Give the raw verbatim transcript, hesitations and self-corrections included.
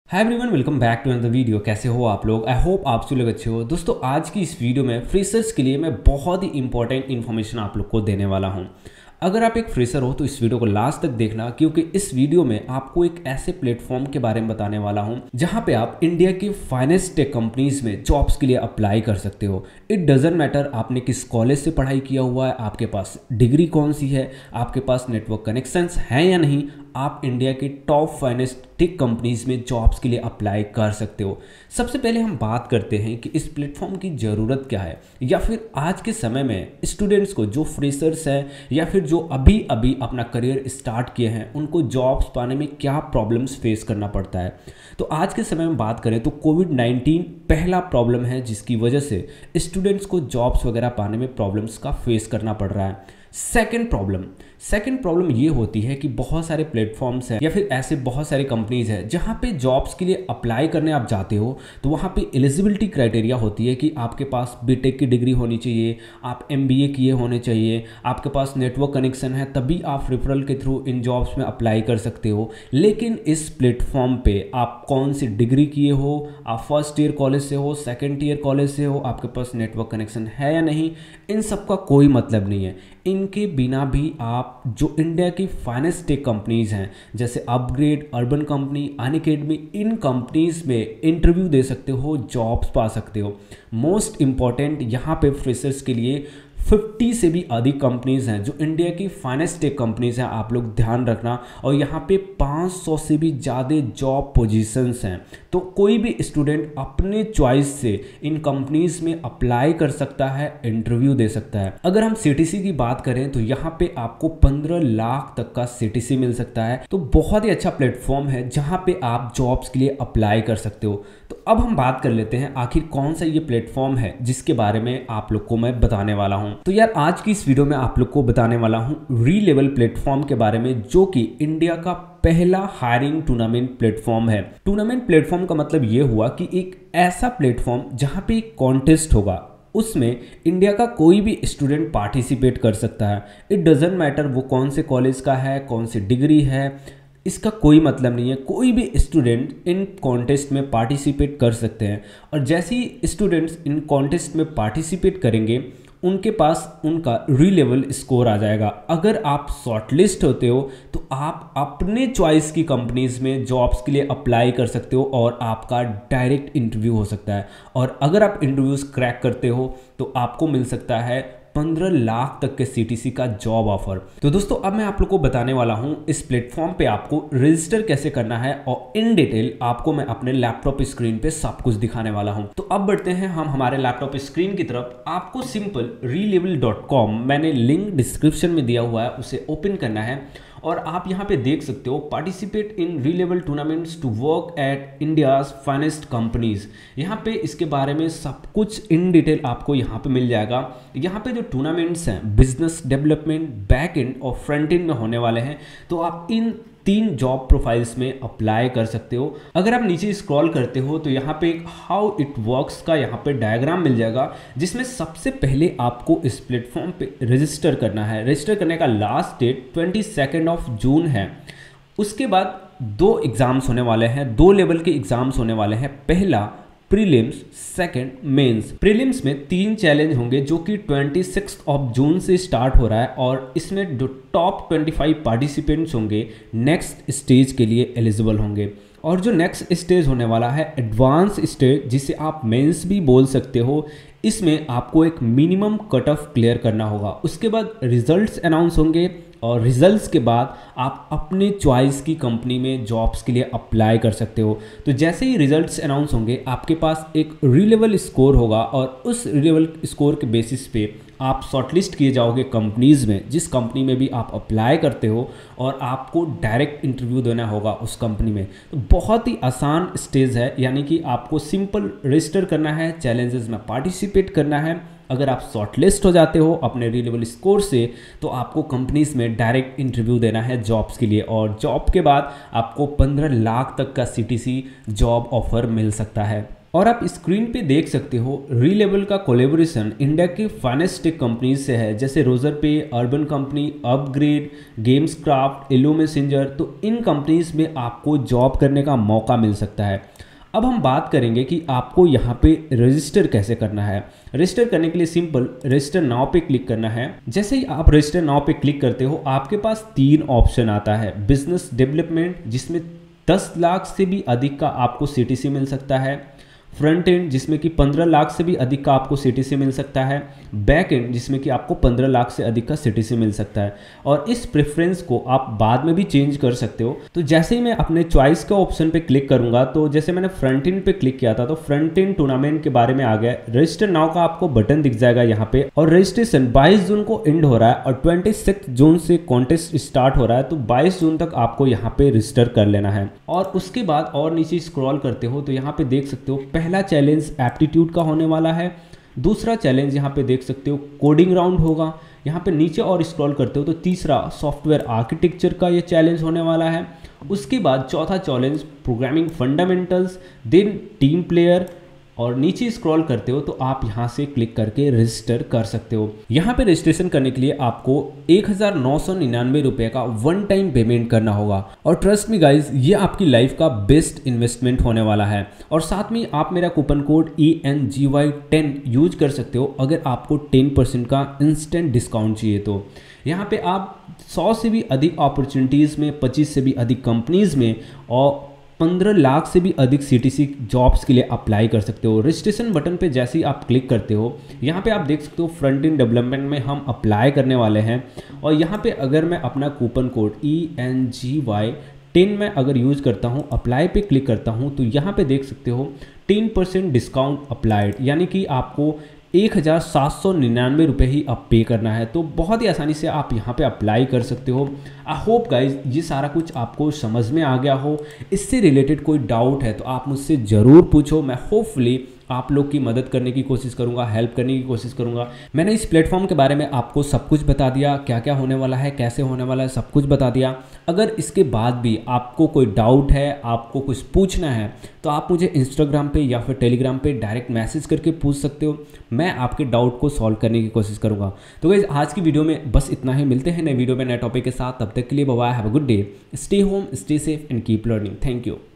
Hi everyone, welcome back to another video. कैसे हो आप लोग? आई होप आप सब लोग अच्छे हो। दोस्तों, आज की इस वीडियो में फ्रेशर्स के लिए मैं बहुत ही इंपॉर्टेंट इन्फॉर्मेशन आप लोग को देने वाला हूं। अगर आप एक फ्रेशर हो तो इस वीडियो को लास्ट तक देखना, क्योंकि इस वीडियो में आपको एक ऐसे प्लेटफॉर्म के बारे में बताने वाला हूं जहां पे आप इंडिया की फाइनेस्ट टेक कंपनीज में जॉब्स के लिए अप्लाई कर सकते हो। इट डजेंट मैटर आपने किस कॉलेज से पढ़ाई किया हुआ है, आपके पास डिग्री कौन सी है, आपके पास नेटवर्क कनेक्शंस हैं या नहीं, आप इंडिया की टॉप फाइनेस्ट टेक कंपनीज में जॉब्स के लिए अप्लाई कर सकते हो। सबसे पहले हम बात करते हैं कि इस प्लेटफॉर्म की ज़रूरत क्या है, या फिर आज के समय में स्टूडेंट्स को, जो फ्रेशर्स हैं या फिर जो अभी अभी अपना करियर स्टार्ट किए हैं, उनको जॉब्स पाने में क्या प्रॉब्लम्स फेस करना पड़ता है। तो आज के समय में बात करें तो कोविड नाइन्टीन पहला प्रॉब्लम है जिसकी वजह से स्टूडेंट्स को जॉब्स वगैरह पाने में प्रॉब्लम्स का फेस करना पड़ रहा है। सेकेंड प्रॉब्लम सेकेंड प्रॉब्लम ये होती है कि बहुत सारे प्लेटफॉर्म्स हैं या फिर ऐसे बहुत सारे कंपनीज हैं जहाँ पे जॉब्स के लिए अप्लाई करने आप जाते हो तो वहाँ पे एलिजिबिलिटी क्राइटेरिया होती है कि आपके पास बीटेक की डिग्री होनी चाहिए, आप एमबीए किए होने चाहिए, आपके पास नेटवर्क कनेक्शन है, तभी आप रेफरल के थ्रू इन जॉब्स में अप्लाई कर सकते हो। लेकिन इस प्लेटफॉर्म पे आप कौन सी डिग्री किए हो, आप फर्स्ट ईयर कॉलेज से हो, सेकेंड ईयर कॉलेज से हो, आपके पास नेटवर्क कनेक्शन है या नहीं, इन सब का कोई मतलब नहीं है। इनके बिना भी आप जो इंडिया की फाइनेस्ट टेक कंपनीज हैं जैसे अपग्रेड, अर्बन कंपनी, अनअकैडमी, इन कंपनीज में इंटरव्यू दे सकते हो, जॉब्स पा सकते हो। मोस्ट इंपॉर्टेंट यहाँ पे फ्रेशर्स के लिए फिफ्टी से भी अधिक कंपनीज हैं जो इंडिया की फाइनेस्ट टेक कंपनीज हैं, आप लोग ध्यान रखना। और यहाँ पे पाँच सौ से भी ज़्यादा जॉब पोजीशंस हैं, तो कोई भी स्टूडेंट अपने चॉइस से इन कंपनीज में अप्लाई कर सकता है, इंटरव्यू दे सकता है। अगर हम सीटीसी की बात करें तो यहाँ पे आपको पंद्रह लाख तक का सीटीसी मिल सकता है, तो बहुत ही अच्छा प्लेटफॉर्म है जहाँ पे आप जॉब्स के लिए अप्लाई कर सकते हो। तो अब हम बात कर लेते हैं आखिर कौन सा ये प्लेटफॉर्म है जिसके बारे में आप लोग को मैं बताने वाला हूं। तो यार, आज की इस वीडियो में आप लोग को बताने वाला हूं रीलेवल प्लेटफॉर्म के बारे में, जो कि इंडिया का पहला हायरिंग टूर्नामेंट प्लेटफॉर्म है। टूर्नामेंट प्लेटफॉर्म का मतलब ये हुआ कि एक ऐसा प्लेटफॉर्म जहां पे एक कॉन्टेस्ट होगा, उसमें इंडिया का कोई भी स्टूडेंट पार्टिसिपेट कर सकता है। इट डजेंट मैटर वो कौन से कॉलेज का है, कौन सी डिग्री है, इसका कोई मतलब नहीं है। कोई भी स्टूडेंट इन कॉन्टेस्ट में पार्टिसिपेट कर सकते हैं, और जैसे ही स्टूडेंट्स इन कॉन्टेस्ट में पार्टिसिपेट करेंगे उनके पास उनका रीलेवल स्कोर आ जाएगा। अगर आप शॉर्टलिस्ट होते हो तो आप अपने चॉइस की कंपनीज में जॉब्स के लिए अप्लाई कर सकते हो और आपका डायरेक्ट इंटरव्यू हो सकता है। और अगर आप इंटरव्यूज क्रैक करते हो तो आपको मिल सकता है पंद्रह लाख तक के सीटीसी का जॉब ऑफर। तो दोस्तों, अब मैं आप लोग को बताने वाला हूं इस प्लेटफॉर्म पे आपको रजिस्टर कैसे करना है, और इन डिटेल आपको मैं अपने लैपटॉप स्क्रीन पे सब कुछ दिखाने वाला हूं। तो अब बढ़ते हैं हम हमारे लैपटॉप स्क्रीन की तरफ। आपको सिंपल रीलेवल डॉट कॉम, मैंने लिंक डिस्क्रिप्शन में दिया हुआ है, उसे ओपन करना है और आप यहाँ पे देख सकते हो participate in Relevel tournaments to work at India's finest companies. यहाँ पे इसके बारे में सब कुछ इन डिटेल आपको यहाँ पे मिल जाएगा। यहाँ पे जो टूर्नामेंट्स हैं बिजनेस डेवलपमेंट, बैक एंड और फ्रंट एंड में होने वाले हैं, तो आप इन तीन जॉब प्रोफाइल्स में अप्लाई कर सकते हो। अगर आप नीचे स्क्रॉल करते हो तो यहाँ पे एक हाउ इट वर्क्स का यहाँ पे डायग्राम मिल जाएगा, जिसमें सबसे पहले आपको इस प्लेटफॉर्म पे रजिस्टर करना है। रजिस्टर करने का last date twenty second of June है। उसके बाद दो एग्जाम्स होने वाले हैं, दो लेवल के एग्जाम्स होने वाले हैं। पहला प्रीलिम्स, सेकंड मेंस। प्रीलिम्स में तीन चैलेंज होंगे जो कि छब्बीस ऑफ जून से स्टार्ट हो रहा है, और इसमें जो टॉप पच्चीस पार्टिसिपेंट्स होंगे नेक्स्ट स्टेज के लिए एलिजिबल होंगे। और जो नेक्स्ट स्टेज होने वाला है एडवांस स्टेज, जिसे आप मेंस भी बोल सकते हो, इसमें आपको एक मिनिमम कट ऑफ क्लियर करना होगा। उसके बाद रिजल्ट्स अनाउंस होंगे, और रिजल्ट्स के बाद आप अपने चॉइस की कंपनी में जॉब्स के लिए अप्लाई कर सकते हो। तो जैसे ही रिजल्ट्स अनाउंस होंगे आपके पास एक रीलेवल स्कोर होगा, और उस रीलेवल स्कोर के बेसिस पे आप शॉर्टलिस्ट किए जाओगे कंपनीज़ में, जिस कंपनी में भी आप अप्लाई करते हो, और आपको डायरेक्ट इंटरव्यू देना होगा उस कंपनी में। तो बहुत ही आसान स्टेज है, यानी कि आपको सिंपल रजिस्टर करना है, चैलेंजेस में पार्टिसिपेट करना है। अगर आप शॉर्टलिस्ट हो जाते हो अपने रीलेवल स्कोर से, तो आपको कंपनीज में डायरेक्ट इंटरव्यू देना है जॉब्स के लिए, और जॉब के बाद आपको पंद्रह लाख तक का सीटीसी जॉब ऑफर मिल सकता है। और आप स्क्रीन पे देख सकते हो रीलेबल का कोलेबोरेशन इंडिया के फाइनेस्ट टेक कंपनीज से है, जैसे Razorpay, Urban Company, upGrad, Gameskraft, Yellow Messenger. तो इन कंपनीज में आपको जॉब करने का मौका मिल सकता है। अब हम बात करेंगे कि आपको यहाँ पे रजिस्टर कैसे करना है। रजिस्टर करने के लिए सिंपल रजिस्टर नाउ पे क्लिक करना है। जैसे ही आप रजिस्टर नाउ पे क्लिक करते हो आपके पास तीन ऑप्शन आता है। बिजनेस डेवलपमेंट, जिसमें दस लाख से भी अधिक का आपको सीटीसी मिल सकता है। फ्रंट एंड, जिसमें कि पंद्रह लाख से भी अधिक का आपको सीटीसी मिल सकता है। बैक एंड, जिसमें कि आपको पंद्रह लाख से अधिक का सीटीसी मिल सकता है। और इस प्रेफरेंस को आप बाद में भी चेंज कर सकते हो। तो जैसे ही मैं अपने चॉइस का ऑप्शन पे क्लिक करूंगा, तो जैसे मैंने फ्रंट एंड पे क्लिक किया था तो फ्रंट एंड टूर्नामेंट के बारे में आ गया। रजिस्टर नाउ का आपको बटन दिख जाएगा यहाँ पे। और रजिस्ट्रेशन बाईस जून को एंड हो रहा है और छब्बीस जून से कॉन्टेस्ट स्टार्ट हो रहा है। तो बाईस जून तक आपको यहाँ पे रजिस्टर कर लेना है। और उसके बाद और नीचे स्क्रॉल करते हो तो यहाँ पे देख सकते हो पहला चैलेंज एप्टीट्यूड का होने वाला है। दूसरा चैलेंज यहाँ पे देख सकते हो कोडिंग राउंड होगा। यहाँ पे नीचे और स्क्रॉल करते हो तो तीसरा सॉफ्टवेयर आर्किटेक्चर का ये चैलेंज होने वाला है। उसके बाद चौथा challenge programming fundamentals, then team player. और नीचे स्क्रॉल करते हो तो आप यहाँ से क्लिक करके रजिस्टर कर सकते हो। यहाँ पे रजिस्ट्रेशन करने के लिए आपको एक हजार नौ सौ निन्यानवे रुपये का वन टाइम पेमेंट करना होगा। और ट्रस्ट मी गाइज, ये आपकी लाइफ का बेस्ट इन्वेस्टमेंट होने वाला है। और साथ में आप मेरा coupon code E N G Y ten use कर सकते हो अगर आपको टेन परसेंट का इंस्टेंट डिस्काउंट चाहिए तो। यहाँ पे आप सौ से भी अधिक अपॉर्चुनिटीज़ में, पच्चीस से भी अधिक कंपनीज़ में और पंद्रह लाख से भी अधिक सीटीसी जॉब्स के लिए अप्लाई कर सकते हो। रजिस्ट्रेशन बटन पे जैसे ही आप क्लिक करते हो यहाँ पे आप देख सकते हो फ्रंट एंड डेवलपमेंट में हम अप्लाई करने वाले हैं। और यहाँ पे अगर मैं अपना coupon code E N G Y ten में अगर यूज़ करता हूँ, अप्लाई पे क्लिक करता हूँ तो यहाँ पे देख सकते हो टेन परसेंट डिस्काउंट अप्लाइड, यानी कि आपको एक हज़ार सात सौ निन्यानवे रुपये ही अब पे करना है। तो बहुत ही आसानी से आप यहाँ पे अप्लाई कर सकते हो। आई होप गाइज ये सारा कुछ आपको समझ में आ गया हो। इससे रिलेटेड कोई डाउट है तो आप मुझसे ज़रूर पूछो। मैं होपफुली आप लोग की मदद करने की कोशिश करूंगा, हेल्प करने की कोशिश करूंगा। मैंने इस प्लेटफॉर्म के बारे में आपको सब कुछ बता दिया, क्या क्या होने वाला है, कैसे होने वाला है, सब कुछ बता दिया। अगर इसके बाद भी आपको कोई डाउट है, आपको कुछ पूछना है तो आप मुझे इंस्टाग्राम पे या फिर टेलीग्राम पे डायरेक्ट मैसेज करके पूछ सकते हो। मैं आपके डाउट को सॉल्व करने की कोशिश करूंगा। तो गाइस आज की वीडियो में बस इतना ही। मिलते हैं नए वीडियो में नए टॉपिक के साथ। तब तक के लिए bye bye, have a good day, stay home, stay safe and keep learning. Thank you.